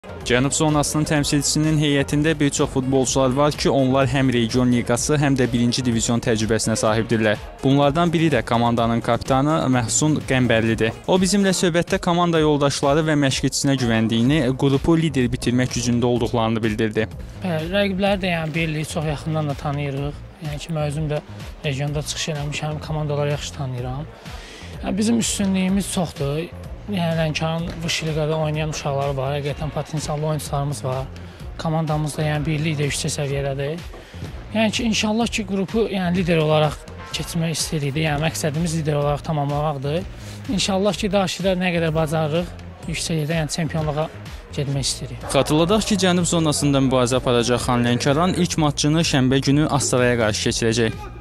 Cənub zonasının təmsilçisinin heyətində bir çox futbolçular var ki, onlar həm region liqası, həm də 1-ci divizyon təcrübəsinə sahibdirlər. Bunlardan biri də komandanın kapitanı Məhsun Qəmbərlidir. O bizimlə söhbətdə komanda yoldaşları və məşqçisinə güvəndiyini, qrupu lider bitirmək gücündə olduqlarını bildirdi. Rəqibləri də birliyi çox yaxından da tanıyırıq. Yəni ki, mən özüm də regionda çıxış eləmişəm, komandaları yaxşı tanıyıram. Bizim üstünlüyümüz çoxdur. Yəni Lənkəranın bu liqada oynayan uşaqları var, həqiqətən potensiallı oyunçularımız var. Komandamız da birlik də yüksək səviyyədədir. Yəni ki, inşallah ki, qrupu lider olaraq keçmək istəyirik. Yəni məqsədimiz lider olaraq tamamlamaqdır. İnşallah ki, daşıda nə qədər bacarırıq, yüksək yerdə, çempionluğa getmək istəyirik. Xatırladaq ki, Cənub zonasında mübarizə aparacaq Xan Lənkəran ilk matçını şənbə günü Astaraya qarşı keçirəcək.